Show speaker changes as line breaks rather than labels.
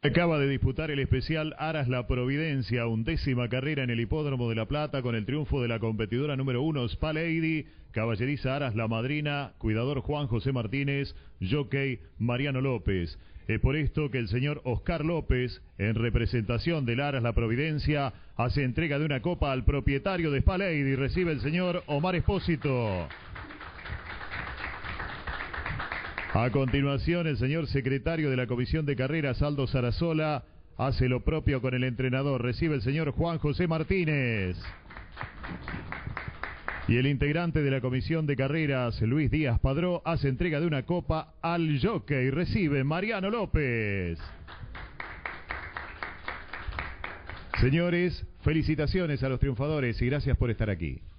Acaba de disputar el especial Aras La Providencia, 11ª carrera en el Hipódromo de La Plata con el triunfo de la competidora número 1, Spa Lady, caballeriza Aras La Madrina, cuidador Juan José Martínez, jockey Mariano López. Es por esto que el señor Oscar López, en representación del Aras La Providencia, hace entrega de una copa al propietario de Spa Lady. Recibe el señor Omar Espósito. A continuación, el señor secretario de la Comisión de Carreras, Aldo Sarasola, hace lo propio con el entrenador. Recibe el señor Juan José Martínez. Y el integrante de la Comisión de Carreras, Luis Díaz Padró, hace entrega de una copa al jockey. Recibe Mariano López. Señores, felicitaciones a los triunfadores y gracias por estar aquí.